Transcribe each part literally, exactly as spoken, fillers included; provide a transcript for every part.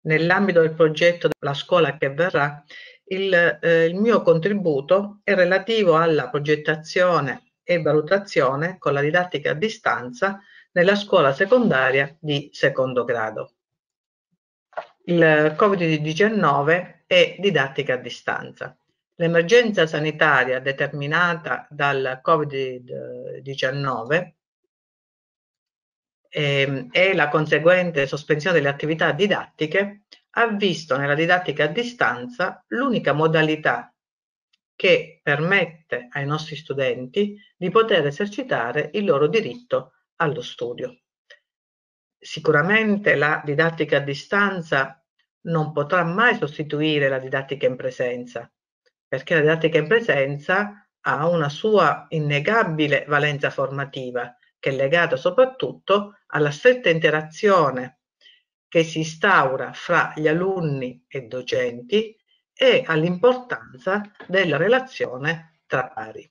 nell'ambito del progetto La scuola che verrà, il, eh, il mio contributo è relativo alla progettazione e valutazione con la didattica a distanza nella scuola secondaria di secondo grado. Il Covid diciannove e didattica a distanza. L'emergenza sanitaria determinata dal Covid diciannove e, e la conseguente sospensione delle attività didattiche ha visto nella didattica a distanza l'unica modalità che permette ai nostri studenti di poter esercitare il loro diritto allo studio. Sicuramente la didattica a distanza non potrà mai sostituire la didattica in presenza, perché la didattica in presenza ha una sua innegabile valenza formativa, che è legata soprattutto alla stretta interazione che si instaura fra gli alunni e docenti e all'importanza della relazione tra pari.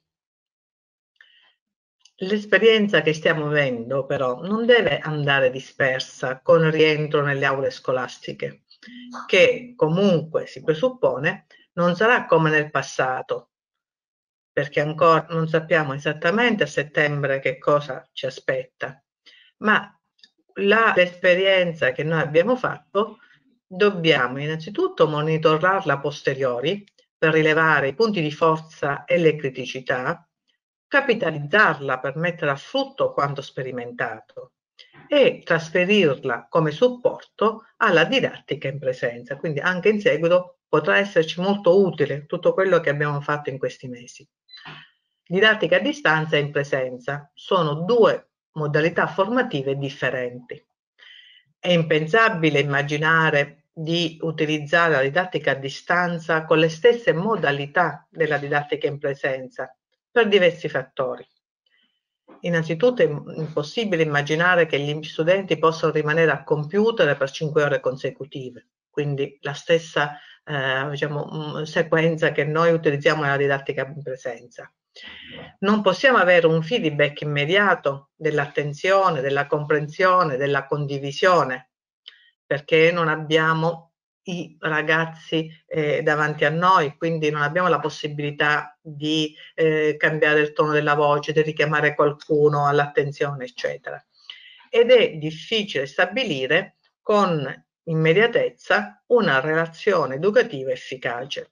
L'esperienza che stiamo vivendo però non deve andare dispersa con rientro nelle aule scolastiche, che comunque si presuppone non sarà come nel passato, perché ancora non sappiamo esattamente a settembre che cosa ci aspetta, ma l'esperienza che noi abbiamo fatto dobbiamo innanzitutto monitorarla a posteriori per rilevare i punti di forza e le criticità, capitalizzarla per mettere a frutto quanto sperimentato e trasferirla come supporto alla didattica in presenza. Quindi anche in seguito potrà esserci molto utile tutto quello che abbiamo fatto in questi mesi. Didattica a distanza e in presenza sono due modalità formative differenti. È impensabile immaginare di utilizzare la didattica a distanza con le stesse modalità della didattica in presenza per diversi fattori. Innanzitutto è impossibile immaginare che gli studenti possano rimanere al computer per cinque ore consecutive, quindi la stessa eh, diciamo, sequenza che noi utilizziamo nella didattica in presenza. Non possiamo avere un feedback immediato dell'attenzione, della comprensione, della condivisione, perché non abbiamo i ragazzi eh, davanti a noi, quindi non abbiamo la possibilità di eh, cambiare il tono della voce, di richiamare qualcuno all'attenzione, eccetera. Ed è difficile stabilire con immediatezza una relazione educativa efficace.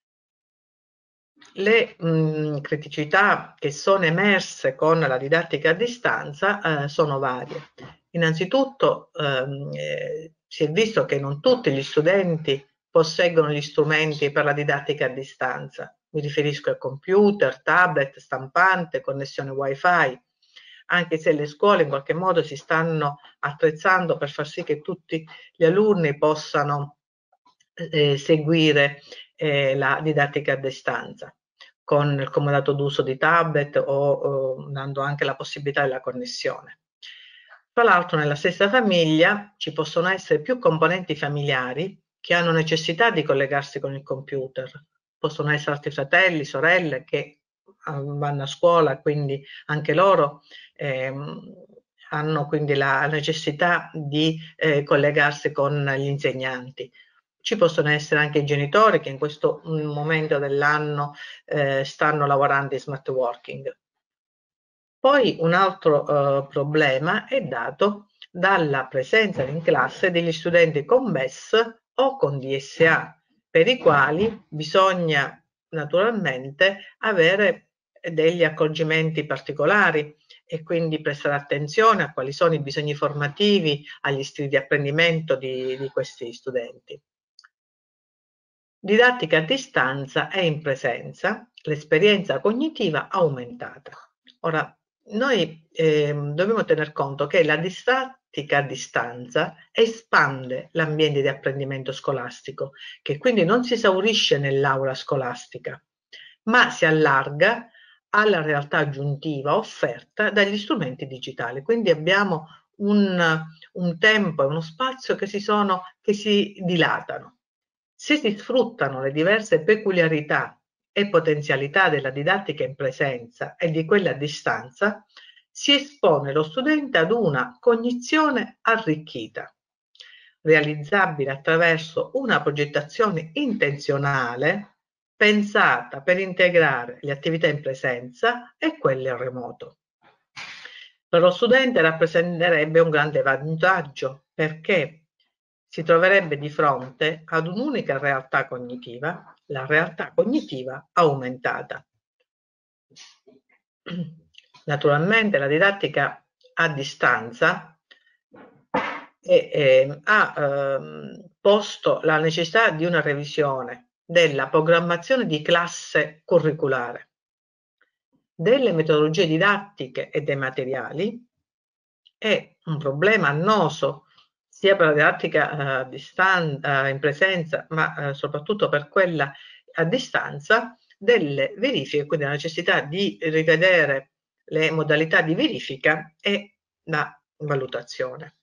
Le mh, criticità che sono emerse con la didattica a distanza eh, sono varie. Innanzitutto ehm, eh, si è visto che non tutti gli studenti posseggono gli strumenti per la didattica a distanza. Mi riferisco a computer, tablet, stampante, connessione wifi, anche se le scuole in qualche modo si stanno attrezzando per far sì che tutti gli alunni possano eh, seguire eh, la didattica a distanza con il comodato d'uso di tablet o, o dando anche la possibilità della connessione. Tra l'altro nella stessa famiglia ci possono essere più componenti familiari che hanno necessità di collegarsi con il computer. Possono essere altri fratelli, sorelle che vanno a scuola, quindi anche loro ehm, hanno quindi la necessità di eh, collegarsi con gli insegnanti. Ci possono essere anche i genitori che in questo momento dell'anno eh, stanno lavorando in smart working. Poi un altro eh, problema è dato dalla presenza in classe degli studenti con M E S o con D S A, per i quali bisogna naturalmente avere degli accorgimenti particolari e quindi prestare attenzione a quali sono i bisogni formativi, agli stili di apprendimento di, di questi studenti. Didattica a distanza e in presenza, l'esperienza cognitiva aumentata. Ora, noi eh, dobbiamo tener conto che la didattica a distanza espande l'ambiente di apprendimento scolastico, che quindi non si esaurisce nell'aula scolastica, ma si allarga alla realtà aggiuntiva offerta dagli strumenti digitali. Quindi abbiamo un, un tempo e uno spazio che si, sono, che si dilatano. Se si sfruttano le diverse peculiarità e potenzialità della didattica in presenza e di quella a distanza, si espone lo studente ad una cognizione arricchita. realizzabile attraverso una progettazione intenzionale pensata per integrare le attività in presenza e quelle in remoto. Per lo studente rappresenterebbe un grande vantaggio perché si troverebbe di fronte ad un'unica realtà cognitiva, la realtà cognitiva aumentata. Naturalmente la didattica a distanza e, eh, ha eh, posto la necessità di una revisione della programmazione di classe curriculare, delle metodologie didattiche e dei materiali. È un problema annoso sia per la didattica a distanza, in presenza, ma eh, soprattutto per quella a distanza, delle verifiche, quindi la necessità di rivedere le modalità di verifica e la valutazione.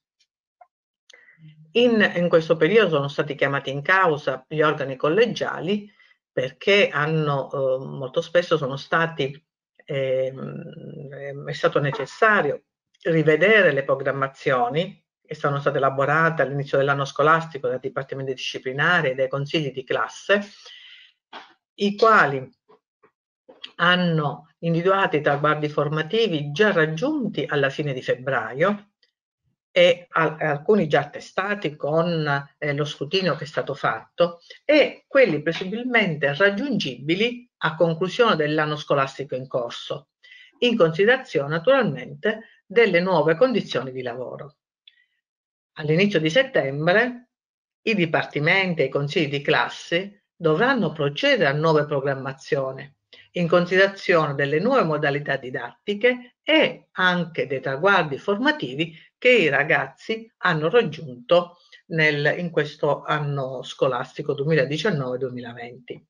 In, in questo periodo sono stati chiamati in causa gli organi collegiali perché hanno eh, molto spesso sono stati eh, è stato necessario rivedere le programmazioni che sono state elaborate all'inizio dell'anno scolastico dai dipartimenti disciplinari e dai consigli di classe, i quali hanno individuato i traguardi formativi già raggiunti alla fine di febbraio e alcuni già attestati con eh, lo scrutinio che è stato fatto e quelli presumibilmente raggiungibili a conclusione dell'anno scolastico in corso, in considerazione naturalmente delle nuove condizioni di lavoro. All'inizio di settembre i dipartimenti e i consigli di classe dovranno procedere a nuove programmazioni in considerazione delle nuove modalità didattiche e anche dei traguardi formativi che i ragazzi hanno raggiunto nel, in questo anno scolastico duemiladiciannove duemilaventi.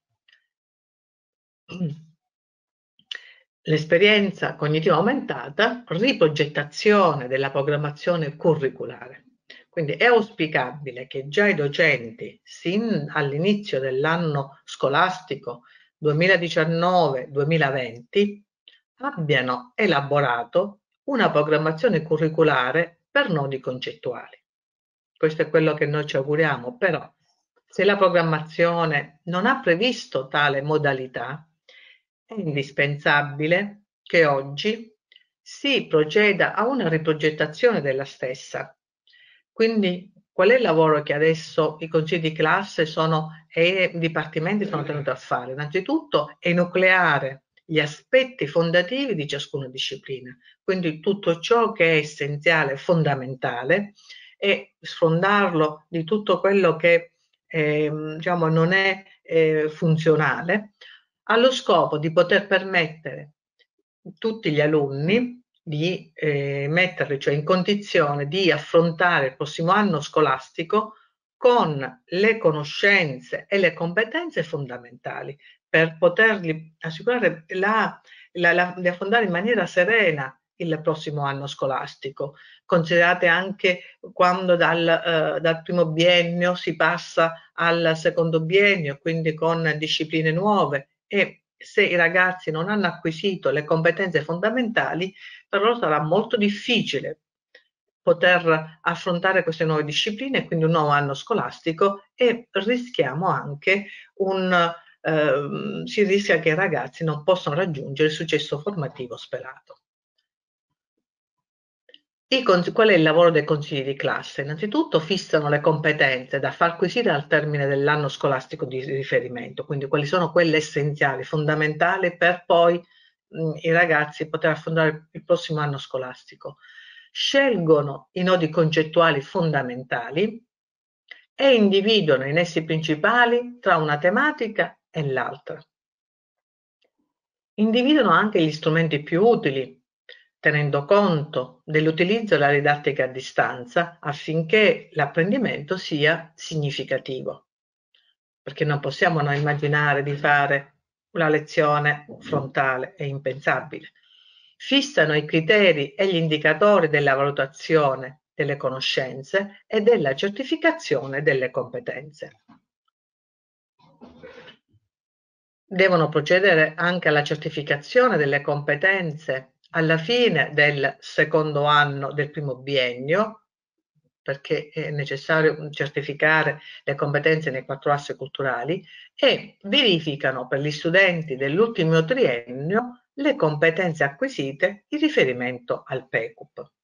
L'esperienza cognitiva aumentata, riprogettazione della programmazione curriculare. Quindi è auspicabile che già i docenti, sin all'inizio dell'anno scolastico duemiladiciannove duemilaventi, abbiano elaborato una programmazione curriculare per nodi concettuali. Questo è quello che noi ci auguriamo, però se la programmazione non ha previsto tale modalità, è indispensabile che oggi si proceda a una riprogettazione della stessa. Quindi qual è il lavoro che adesso i consigli di classe sono, e i dipartimenti sono tenuti a fare? Innanzitutto enucleare gli aspetti fondativi di ciascuna disciplina, quindi tutto ciò che è essenziale, fondamentale, e sfondarlo di tutto quello che eh, diciamo, non è eh, funzionale, allo scopo di poter permettere a tutti gli alunni di eh, metterli cioè in condizione di affrontare il prossimo anno scolastico con le conoscenze e le competenze fondamentali per potergli assicurare la, la, la, di affrontare in maniera serena il prossimo anno scolastico. Considerate anche quando dal, eh, dal primo biennio si passa al secondo biennio, quindi con discipline nuove, e se i ragazzi non hanno acquisito le competenze fondamentali, per loro sarà molto difficile poter affrontare queste nuove discipline, quindi un nuovo anno scolastico, e rischiamo anche un, eh, si rischia che i ragazzi non possano raggiungere il successo formativo sperato. I, qual è il lavoro dei consigli di classe? Innanzitutto fissano le competenze da far acquisire al termine dell'anno scolastico di riferimento, quindi quali sono quelle essenziali, fondamentali per poi mh, i ragazzi poter affrontare il prossimo anno scolastico. Scelgono i nodi concettuali fondamentali e individuano i nessi principali tra una tematica e l'altra. Individuano anche gli strumenti più utili, tenendo conto dell'utilizzo della didattica a distanza affinché l'apprendimento sia significativo, perché non possiamo noi immaginare di fare una lezione frontale, è impensabile. Fissano i criteri e gli indicatori della valutazione delle conoscenze e della certificazione delle competenze. Devono procedere anche alla certificazione delle competenze alla fine del secondo anno del primo biennio, perché è necessario certificare le competenze nei quattro assi culturali, e verificano per gli studenti dell'ultimo triennio le competenze acquisite in riferimento al P E C U P.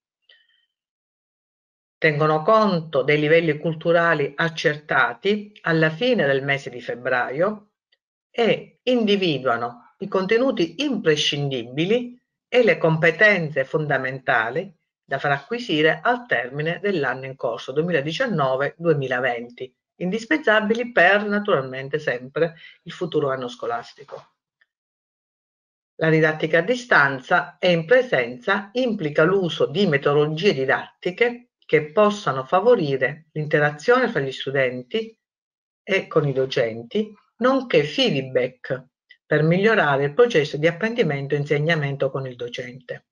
Tengono conto dei livelli culturali accertati alla fine del mese di febbraio e individuano i contenuti imprescindibili e le competenze fondamentali da far acquisire al termine dell'anno in corso duemiladiciannove duemilaventi, indispensabili per naturalmente sempre il futuro anno scolastico. La didattica a distanza e in presenza implica l'uso di metodologie didattiche che possano favorire l'interazione fra gli studenti e con i docenti, nonché feedback per migliorare il processo di apprendimento e insegnamento con il docente.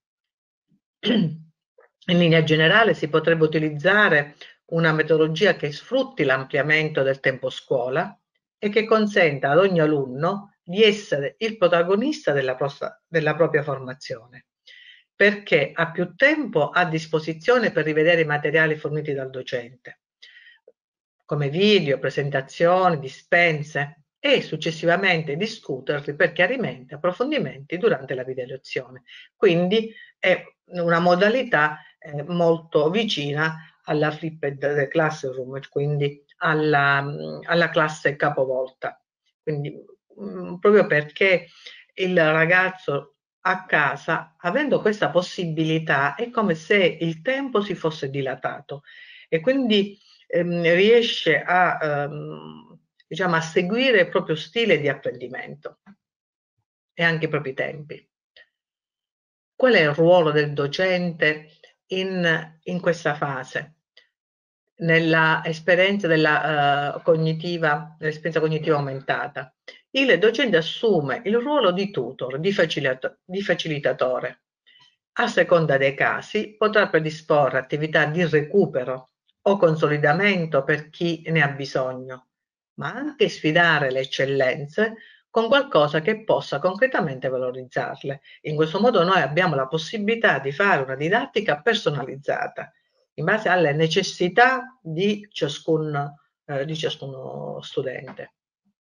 In linea generale si potrebbe utilizzare una metodologia che sfrutti l'ampliamento del tempo scuola e che consenta ad ogni alunno di essere il protagonista della, della propria formazione, perché ha più tempo a disposizione per rivedere i materiali forniti dal docente, come video, presentazioni, dispense, e successivamente discuterli per chiarimenti, approfondimenti durante la video lezione. Quindi è una modalità eh, molto vicina alla flipped classroom, quindi alla, alla classe capovolta. Quindi mh, proprio perché il ragazzo a casa, avendo questa possibilità, è come se il tempo si fosse dilatato e quindi ehm, riesce a, ehm, diciamo, a seguire il proprio stile di apprendimento e anche i propri tempi. Qual è il ruolo del docente in, in questa fase? Nella esperienza della uh, cognitiva, nell'esperienza cognitiva aumentata, il docente assume il ruolo di tutor, di, facilita di facilitatore. A seconda dei casi potrà predisporre attività di recupero o consolidamento per chi ne ha bisogno, ma anche sfidare le eccellenze con qualcosa che possa concretamente valorizzarle. In questo modo noi abbiamo la possibilità di fare una didattica personalizzata in base alle necessità di ciascun, eh, di ciascuno studente.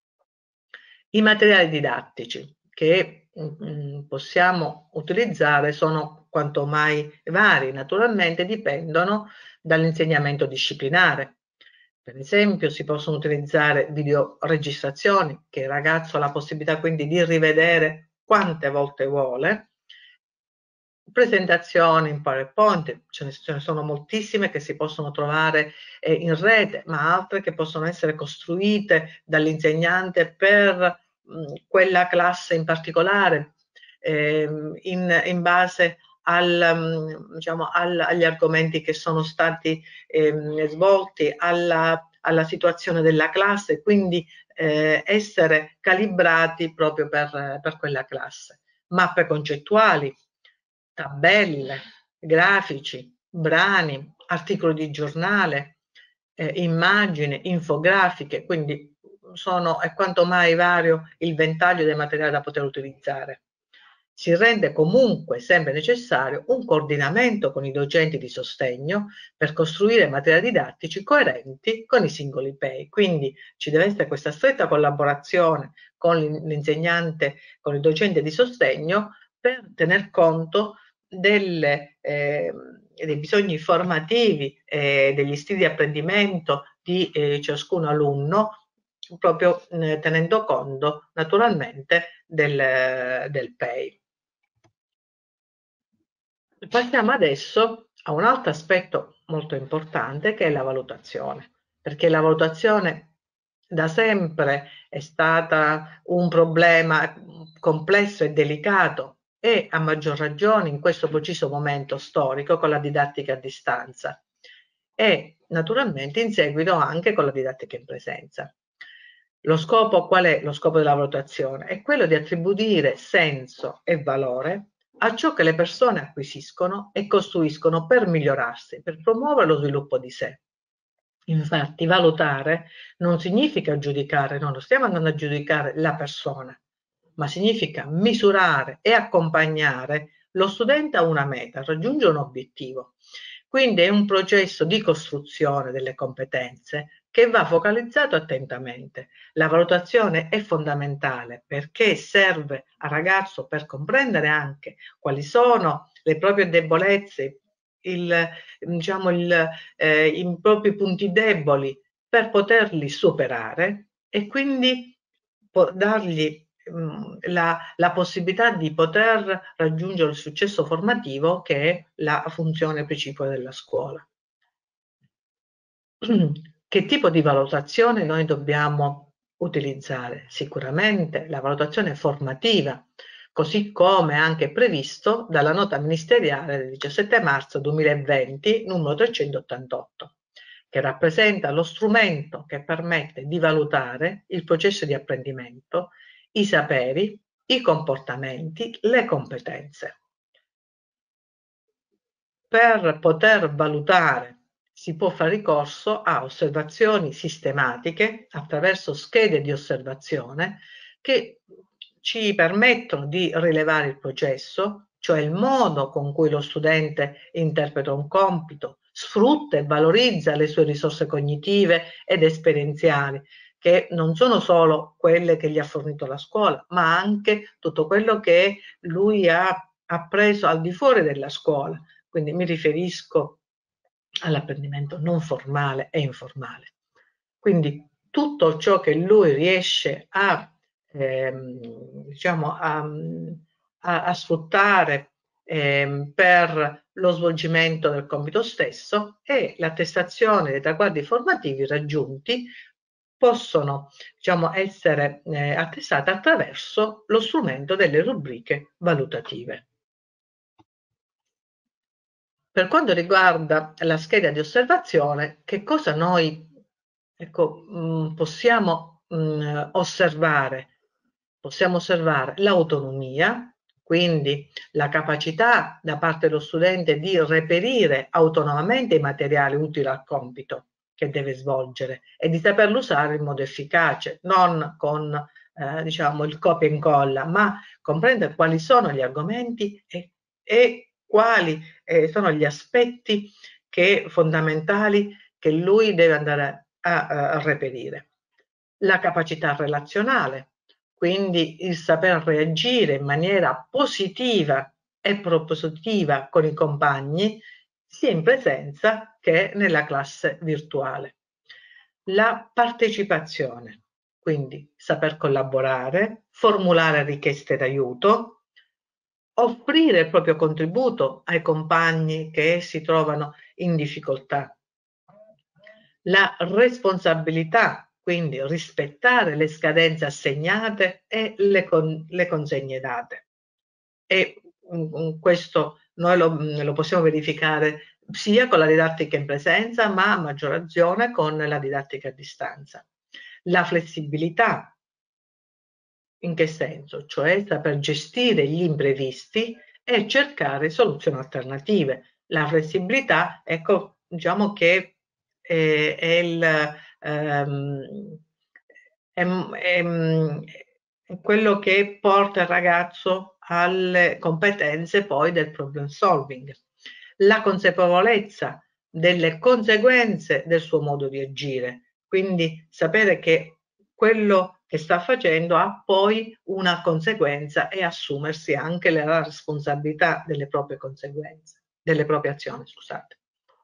I materiali didattici che mh, possiamo utilizzare sono quanto mai vari, naturalmente dipendono dall'insegnamento disciplinare. Per esempio si possono utilizzare videoregistrazioni che il ragazzo ha la possibilità quindi di rivedere quante volte vuole, presentazioni in PowerPoint, ce ne, ce ne sono moltissime che si possono trovare eh, in rete, ma altre che possono essere costruite dall'insegnante per mh, quella classe in particolare, eh, in, in base al, diciamo, al, agli argomenti che sono stati eh, svolti, alla, alla situazione della classe, quindi eh, essere calibrati proprio per, per quella classe. Mappe concettuali, tabelle, grafici, brani, articoli di giornale, eh, immagini, infografiche, quindi sono, è quanto mai vario il ventaglio dei materiali da poter utilizzare. Si rende comunque sempre necessario un coordinamento con i docenti di sostegno per costruire materiali didattici coerenti con i singoli P E I. Quindi ci deve essere questa stretta collaborazione con l'insegnante, con il docente di sostegno, per tener conto delle, eh, dei bisogni formativi e eh, degli stili di apprendimento di eh, ciascun alunno, proprio eh, tenendo conto naturalmente del, del P E I. Passiamo adesso a un altro aspetto molto importante che è la valutazione, perché la valutazione da sempre è stata un problema complesso e delicato, e a maggior ragione in questo preciso momento storico con la didattica a distanza e naturalmente in seguito anche con la didattica in presenza. Lo scopo, qual è lo scopo della valutazione? È quello di attribuire senso e valore a ciò che le persone acquisiscono e costruiscono per migliorarsi, per promuovere lo sviluppo di sé. Infatti valutare non significa giudicare, no, non stiamo andando a giudicare la persona, ma significa misurare e accompagnare lo studente a una meta, a raggiungere un obiettivo. Quindi è un processo di costruzione delle competenze che va focalizzato attentamente. La valutazione è fondamentale perché serve al ragazzo per comprendere anche quali sono le proprie debolezze, il, diciamo il, eh, i propri punti deboli per poterli superare e quindi dargli mh, la, la possibilità di poter raggiungere il successo formativo che è la funzione precipua della scuola. Che tipo di valutazione noi dobbiamo utilizzare? Sicuramente la valutazione formativa, così come anche previsto dalla nota ministeriale del diciassette marzo duemilaventi numero trecentottantotto, che rappresenta lo strumento che permette di valutare il processo di apprendimento, i saperi, i comportamenti, le competenze. Per poter valutare si può fare ricorso a osservazioni sistematiche attraverso schede di osservazione che ci permettono di rilevare il processo, cioè il modo con cui lo studente interpreta un compito, sfrutta e valorizza le sue risorse cognitive ed esperienziali, che non sono solo quelle che gli ha fornito la scuola, ma anche tutto quello che lui ha appreso al di fuori della scuola. Quindi mi riferisco all'apprendimento non formale e informale. Quindi tutto ciò che lui riesce a, ehm, diciamo, a, a, a sfruttare ehm, per lo svolgimento del compito stesso e l'attestazione dei traguardi formativi raggiunti possono, diciamo, essere eh, attestate attraverso lo strumento delle rubriche valutative. Per quanto riguarda la scheda di osservazione, che cosa noi ecco, mh, possiamo mh, osservare? Possiamo osservare l'autonomia, quindi la capacità da parte dello studente di reperire autonomamente i materiali utili al compito che deve svolgere e di saperlo usare in modo efficace, non con eh, diciamo, il copia e incolla, ma comprendere quali sono gli argomenti e, e quali eh, sono gli aspetti che, fondamentali che lui deve andare a, a reperire. La capacità relazionale, quindi il saper reagire in maniera positiva e propositiva con i compagni, sia in presenza che nella classe virtuale. La partecipazione, quindi saper collaborare, formulare richieste d'aiuto, offrire il proprio contributo ai compagni che si trovano in difficoltà. La responsabilità, quindi rispettare le scadenze assegnate e le, con, le consegne date. E um, questo noi lo, lo possiamo verificare sia con la didattica in presenza, ma a maggior ragione con la didattica a distanza. La flessibilità, in che senso? Cioè saper gestire gli imprevisti e cercare soluzioni alternative. La flessibilità, ecco, diciamo che è, è, il, um, è, è, è quello che porta il ragazzo alle competenze poi del problem solving. La consapevolezza delle conseguenze del suo modo di agire, quindi sapere che quello che sta facendo ha poi una conseguenza e assumersi anche la responsabilità delle proprie conseguenze, delle proprie azioni, scusate.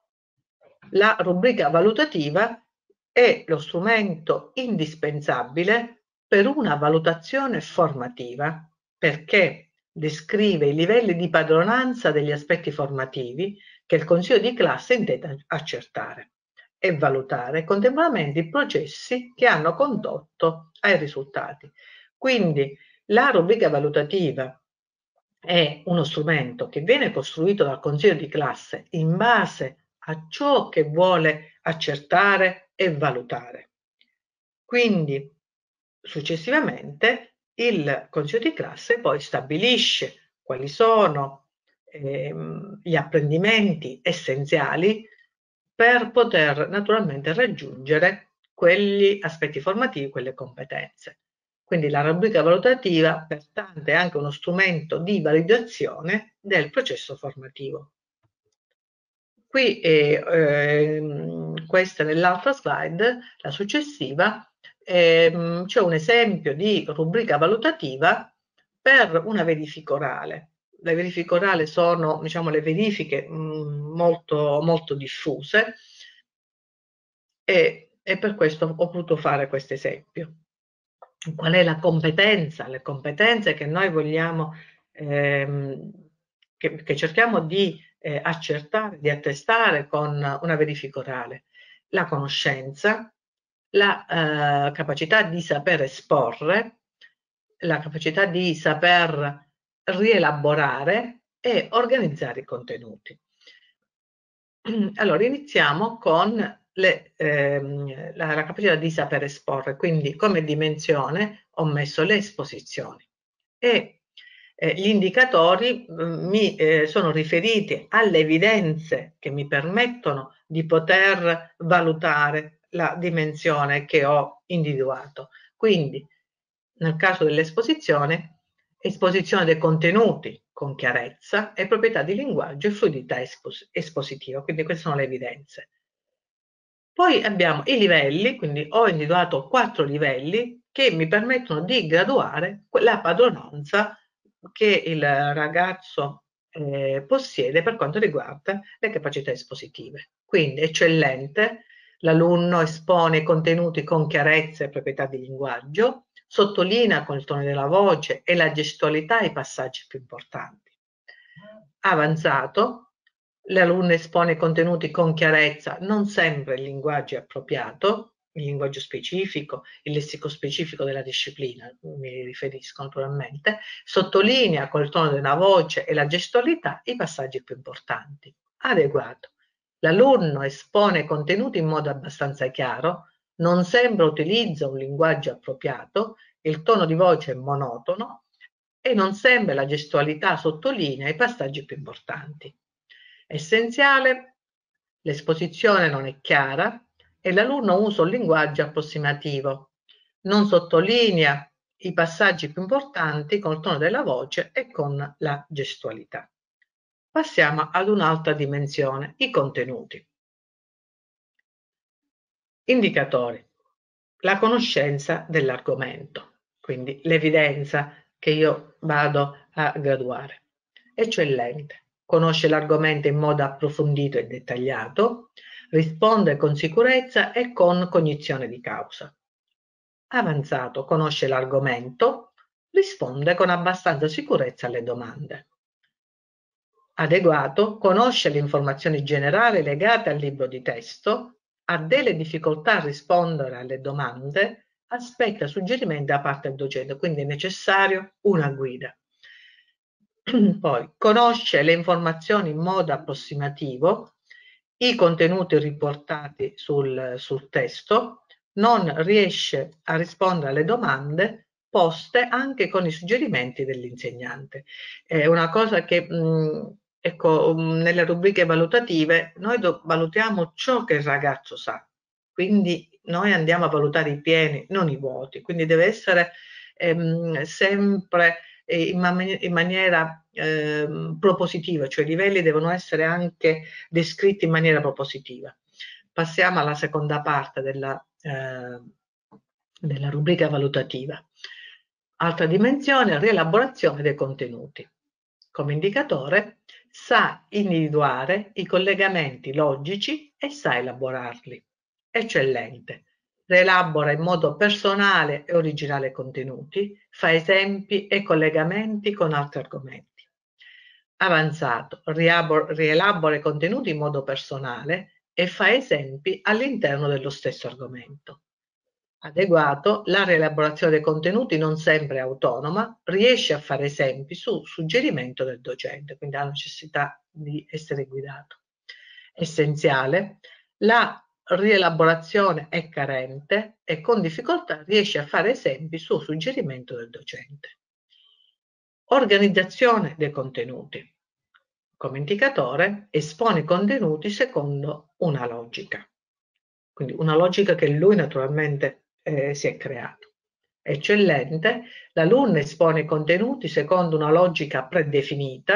La rubrica valutativa è lo strumento indispensabile per una valutazione formativa perché descrive i livelli di padronanza degli aspetti formativi che il consiglio di classe intende accertare e valutare contemporaneamente i processi che hanno condotto ai risultati. Quindi la rubrica valutativa è uno strumento che viene costruito dal consiglio di classe in base a ciò che vuole accertare e valutare. Quindi successivamente il consiglio di classe poi stabilisce quali sono ehm, gli apprendimenti essenziali per poter naturalmente raggiungere quegli aspetti formativi, quelle competenze. Quindi la rubrica valutativa, pertanto, è anche uno strumento di validazione del processo formativo. Qui, eh, eh, questa nell'altra slide, la successiva, eh, c'è un esempio di rubrica valutativa per una verifica orale. Le verifiche orali sono, diciamo, le verifiche mh, molto, molto diffuse e, e per questo ho potuto fare questo esempio. Qual è la competenza? Le competenze che noi vogliamo, ehm, che, che cerchiamo di eh, accertare, di attestare con una verifica orale. La conoscenza, la eh, capacità di saper esporre, la capacità di saper rielaborare e organizzare i contenuti. Allora, iniziamo con le, ehm, la, la capacità di saper esporre, quindi come dimensione ho messo le esposizioni e eh, gli indicatori mh, mi eh, sono riferiti alle evidenze che mi permettono di poter valutare la dimensione che ho individuato. Quindi, nel caso dell'esposizione, esposizione dei contenuti con chiarezza e proprietà di linguaggio e fluidità espos espositiva, quindi queste sono le evidenze. Poi abbiamo i livelli, quindi ho individuato quattro livelli che mi permettono di graduare la padronanza che il ragazzo eh, possiede per quanto riguarda le capacità espositive. Quindi eccellente, l'alunno espone i contenuti con chiarezza e proprietà di linguaggio, sottolinea con il tono della voce e la gestualità i passaggi più importanti. Avanzato, l'alunno espone i contenuti con chiarezza, non sempre il linguaggio è appropriato, il linguaggio specifico, il lessico specifico della disciplina, mi riferisco naturalmente, sottolinea col tono della voce e la gestualità i passaggi più importanti. Adeguato. L'alunno espone i contenuti in modo abbastanza chiaro, non sembra utilizza un linguaggio appropriato, il tono di voce è monotono e non sembra la gestualità sottolinea i passaggi più importanti. Essenziale, l'esposizione non è chiara e l'alunno usa un linguaggio approssimativo, non sottolinea i passaggi più importanti col tono della voce e con la gestualità. Passiamo ad un'altra dimensione, i contenuti. Indicatori. La conoscenza dell'argomento, quindi l'evidenza che io vado a graduare. Eccellente. Conosce l'argomento in modo approfondito e dettagliato, risponde con sicurezza e con cognizione di causa. Avanzato, conosce l'argomento, risponde con abbastanza sicurezza alle domande. Adeguato, conosce le informazioni generali legate al libro di testo, ha delle difficoltà a rispondere alle domande, aspetta suggerimenti da parte del docente, quindi è necessario una guida. Poi conosce le informazioni in modo approssimativo, i contenuti riportati sul, sul testo, non riesce a rispondere alle domande poste anche con i suggerimenti dell'insegnante. È una cosa che, mh, ecco, mh, nelle rubriche valutative noi valutiamo ciò che il ragazzo sa, quindi noi andiamo a valutare i pieni, non i vuoti, quindi deve essere ehm, sempre in, man in maniera eh, propositiva, cioè i livelli devono essere anche descritti in maniera propositiva. Passiamo alla seconda parte della, eh, della rubrica valutativa. Altra dimensione, rielaborazione dei contenuti. Come indicatore sa individuare i collegamenti logici e sa elaborarli. Eccellente. Rielabora in modo personale e originale contenuti, fa esempi e collegamenti con altri argomenti. Avanzato, rielabora i contenuti in modo personale e fa esempi all'interno dello stesso argomento. Adeguato, la rielaborazione dei contenuti non sempre è autonoma, riesce a fare esempi su suggerimento del docente, quindi ha necessità di essere guidato. Essenziale, la rielaborazione è carente e con difficoltà riesce a fare esempi su suggerimento del docente. Organizzazione dei contenuti. Come indicatore espone i contenuti secondo una logica, quindi una logica che lui naturalmente eh, si è creato. Eccellente, l'alunno espone i contenuti secondo una logica predefinita,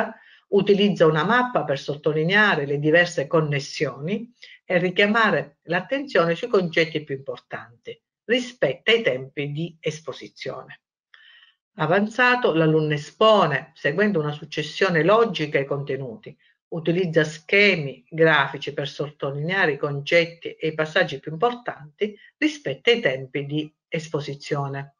Utilizza una mappa per sottolineare le diverse connessioni e richiamare l'attenzione sui concetti più importanti. Rispetta i tempi di esposizione. Avanzato, l'alunno espone seguendo una successione logica ai contenuti. Utilizza schemi grafici per sottolineare i concetti e i passaggi più importanti. Rispetta i tempi di esposizione.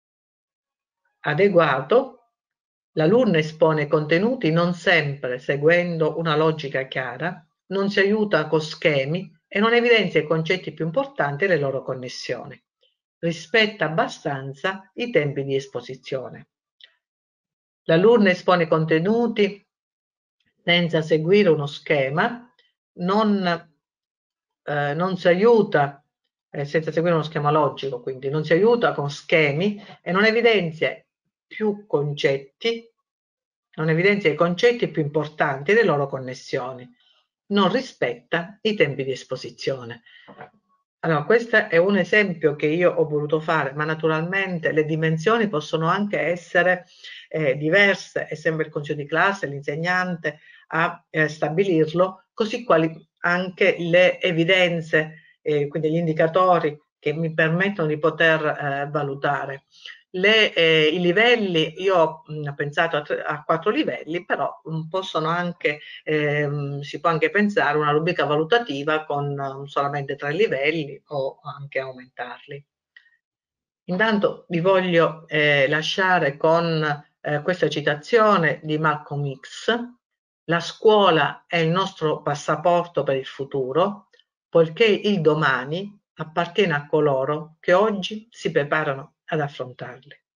Adeguato, l'alunno espone contenuti non sempre seguendo una logica chiara, non si aiuta con schemi e non evidenzia i concetti più importanti e le loro connessioni. Rispetta abbastanza i tempi di esposizione. L'alunno espone contenuti senza seguire uno schema, non, eh, non si aiuta eh, senza seguire uno schema logico, quindi non si aiuta con schemi e non evidenzia più concetti, non evidenzia i concetti più importanti e le loro connessioni, non rispetta i tempi di esposizione. Allora, questo è un esempio che io ho voluto fare, ma naturalmente le dimensioni possono anche essere eh, diverse, è sempre il consiglio di classe, l'insegnante a eh, stabilirlo, così quali anche le evidenze, eh, quindi gli indicatori che mi permettono di poter eh, valutare. Le, eh, I livelli, io ho mh, pensato a, tre, a quattro livelli, però mh, possono anche, ehm, si può anche pensare a una rubrica valutativa con um, solamente tre livelli o anche aumentarli. Intanto vi voglio eh, lasciare con eh, questa citazione di Malcolm X: la scuola è il nostro passaporto per il futuro, poiché il domani appartiene a coloro che oggi si preparano ad affrontarli.